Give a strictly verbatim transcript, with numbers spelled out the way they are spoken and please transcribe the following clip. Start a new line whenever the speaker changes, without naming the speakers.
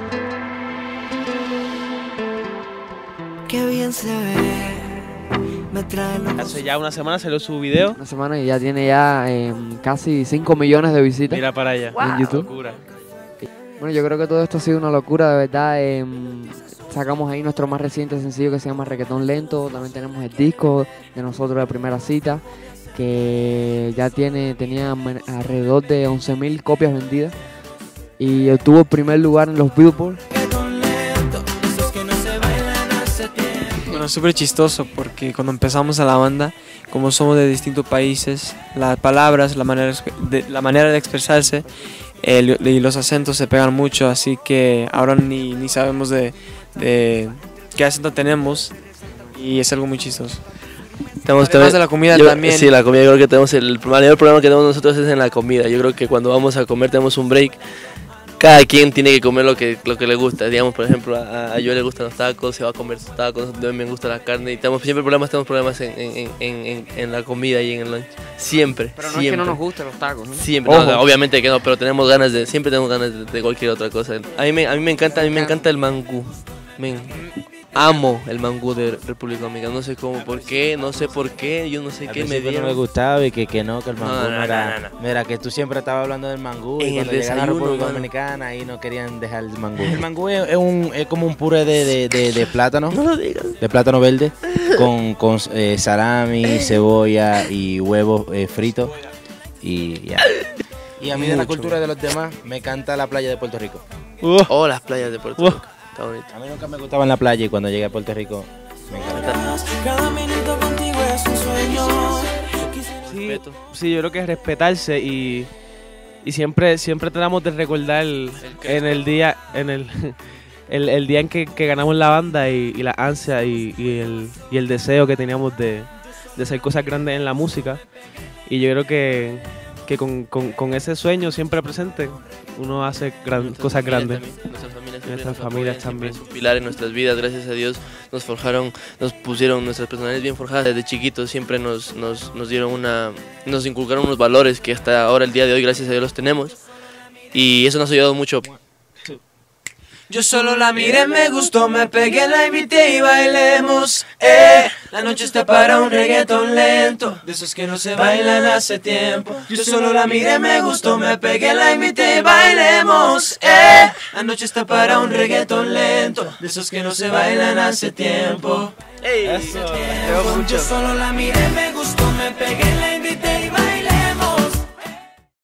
Qué bien se ve, me trae locos.
Hace ya una semana salió su video.
Una semana y ya tiene ya eh, casi cinco millones de visitas.
Mira para allá.
Wow. En YouTube.
Locura.
Bueno, yo creo que todo esto ha sido una locura, de verdad. Eh, sacamos ahí nuestro más reciente sencillo que se llama Reggaetón Lento. También tenemos el disco de nosotros de Primera Cita, que ya tiene tenía alrededor de once mil copias vendidas. Y obtuvo el primer lugar en los Billboard.
Bueno, súper chistoso porque cuando empezamos a la banda, como somos de distintos países, las palabras, la manera de, la manera de expresarse el, y los acentos se pegan mucho, así que ahora ni, ni sabemos de, de qué acento tenemos y es algo muy chistoso.
Tenemos
Además de la comida
yo,
también.
Sí, la comida, yo creo que tenemos el, el mayor problema que tenemos nosotros es en la comida. Yo creo que cuando vamos a comer tenemos un break. Cada quien tiene que comer lo que, lo que le gusta. Digamos, por ejemplo, a, a yo le gustan los tacos, se va a comer sus tacos, a mí me gusta la carne. Y tenemos siempre problemas, tenemos problemas en, en, en, en, en la comida y en el lunch. Siempre,
Pero no
siempre.
es que no nos gusten los tacos, ¿no?
Siempre, no, no, obviamente que no, pero tenemos ganas de, siempre tenemos ganas de, de cualquier otra cosa. A mí me, a mí me encanta, a mí me encanta el mangú. Me amo el mangú de República Dominicana. No sé cómo, por qué, no sé por qué, yo no sé
Al
qué me
principio
dieron.
no me gustaba y que, que no, que el mangú
No,
no,
no, no,
era...
no, no.
Mira, que tú siempre estabas hablando del mangú
En
y cuando
el
llegaron a la
desayuno,
República
mano.
Dominicana ahí no querían dejar el mangú. El mangú es, es un, es como un puré de, de, de, de plátano,
No lo digas.
de plátano verde, con, con eh, salami, cebolla y huevos eh, fritos y ya. Y a mí de la
Mucho.
cultura de los demás me encanta la playa de Puerto Rico.
Uh,
Oh, las playas de Puerto
Uh.
Rico. Está bonito.
A mí nunca me gustaba en la playa y cuando llegué a Puerto Rico me encanta.
Cada minuto contigo es un sueño.
sí,
Respeto.
sí, yo creo que es respetarse y, y siempre, siempre tratamos de recordar en el día, en el, el, el día en que, que ganamos la banda y, y la ansia y, y, el, y el deseo que teníamos de, de hacer cosas grandes en la música. Y yo creo que, que con, con, con ese sueño siempre presente uno hace gran,
Nuestras
cosas
familias
grandes.
también, nuestras familias siempre
Nuestras
nos
familias
apoyan, siempre
también.
es un pilar en nuestras vidas, gracias a Dios nos forjaron, nos pusieron nuestras personalidades bien forjadas desde chiquitos, siempre nos, nos, nos dieron una, nos inculcaron unos valores que hasta ahora el día de hoy gracias a Dios los tenemos y eso nos ha ayudado mucho.
Yo solo la miré, me gustó, me pegué, la invité y bailemos. Eh, la noche está para un reggaetón lento, de esos que no se bailan hace tiempo. Yo solo la miré, me gustó, me pegué, la invité y bailemos. Eh, la noche está para un reggaetón lento, de esos que no se bailan hace tiempo.
Ey,
Eso,
Yo solo la miré, me gustó.